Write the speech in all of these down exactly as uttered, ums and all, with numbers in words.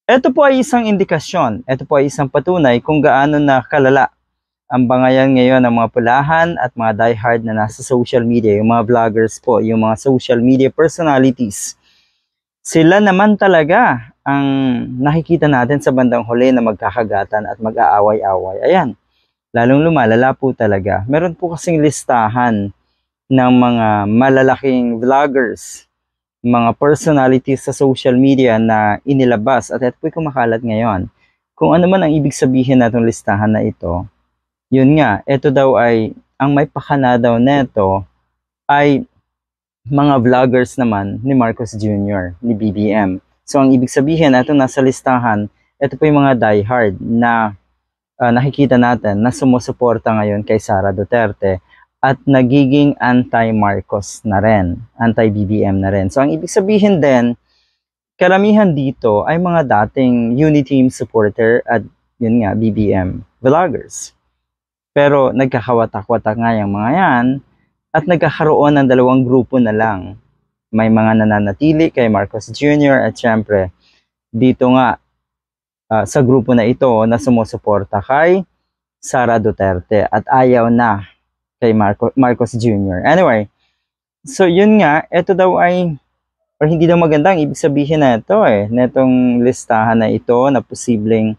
Ito po ay isang indikasyon, ito po ay isang patunay kung gaano na kalala ang bangayan ngayon ng mga pulahan at mga diehard na nasa social media, yung mga vloggers po, yung mga social media personalities. Sila naman talaga ang nakikita natin sa bandang huli na magkakagatan at mag-aaway-away. Ayan, lalong lumalala po talaga. Meron po kasing listahan ng mga malalaking vloggers, mga personalities sa social media na inilabas at ito po'y kumakalat ngayon. Kung ano man ang ibig sabihin natong listahan na ito, yun nga, ito daw ay, ang may pakana daw neto ay mga vloggers naman ni Marcos Junior, ni B B M. So ang ibig sabihin, ito nasa listahan, ito po yung mga diehard na uh, nakikita natin na sumusuporta ngayon kay Sara Duterte at nagiging anti-Marcos na rin, anti-B B M na rin. So ang ibig sabihin din, karamihan dito ay mga dating Uniteam supporter at yun nga, B B M vloggers. Pero nagkakawatak-watak nga yung mga yan at nagkakaroon ng dalawang grupo na lang. May mga nananatili kay Marcos Junior at syempre dito nga uh, sa grupo na ito na sumusuporta kay Sara Duterte at ayaw na kay Marco, Marcos Junior Anyway, so yun nga, ito daw ay, or hindi daw magandang ibig sabihin na ito eh, netong listahan na ito na posibleng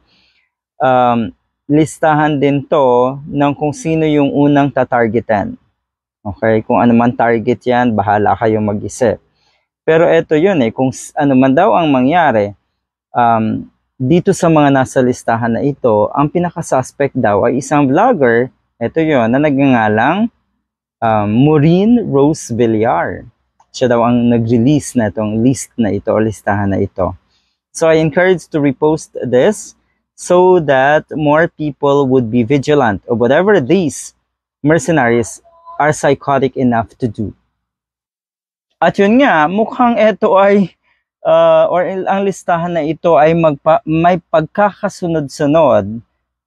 um, listahan din to ng kung sino yung unang tatargetan. Okay, kung ano man target yan, bahala kayong mag-isip. Pero ito yun eh, kung ano man daw ang mangyari, um, dito sa mga nasa listahan na ito, ang pinaka-suspect daw ay isang vlogger. Ito yun, na nagngangalang um, Maureen Rose Villar. Siya daw ang nag-release na itong list na ito o listahan na ito. So I encourage to repost this so that more people would be vigilant of whatever these mercenaries are psychotic enough to do. At yun nga, mukhang ito ay, uh, or ang listahan na ito ay magpa, may pagkakasunod-sunod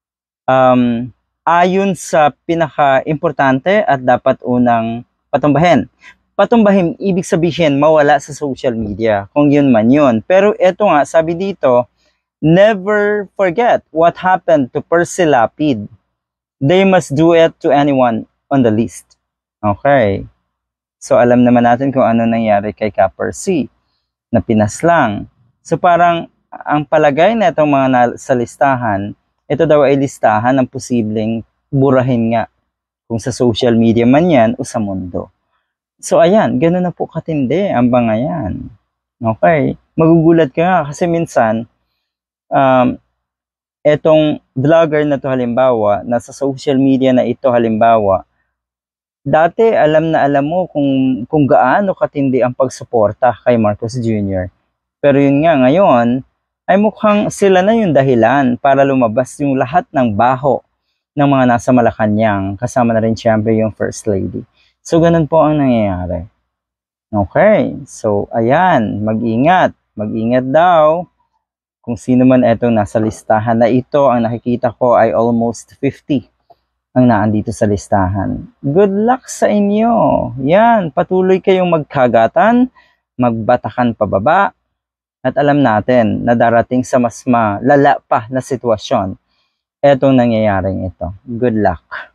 um, ayon sa pinaka-importante at dapat unang patumbahin. Patumbahin, ibig sabihin, mawala sa social media, kung yun man yun. Pero eto nga, sabi dito, never forget what happened to Percy Lapid. They must do it to anyone on the list. Okay. So, alam naman natin kung ano nangyari kay Ka Percy, na pinaslang. So, parang, ang palagay na itong mga nasa listahan, ito daw ay listahan ng posibleng burahin nga kung sa social media man yan o sa mundo. So ayan, gano'n na po katindi ang bangayan. Okay, magugulat ka nga kasi minsan um, etong vlogger na to halimbawa, nasa social media na ito halimbawa, dati alam na alam mo kung, kung gaano katindi ang pagsuporta kay Marcos Junior Pero yun nga ngayon, ay mukhang sila na yung dahilan para lumabas yung lahat ng baho ng mga nasa Malacanang, kasama na rin siyempre yung First Lady. So, ganun po ang nangyayari. Okay, so ayan, mag-ingat, mag-ingat daw. Kung sino man etong nasa listahan na ito, ang nakikita ko ay almost fifty ang naandito sa listahan. Good luck sa inyo. Yan, patuloy kayong magkagatan, magbatakan pababa, at alam natin na darating sa mas malala pa na sitwasyon etong nangyayaring ito. Good luck.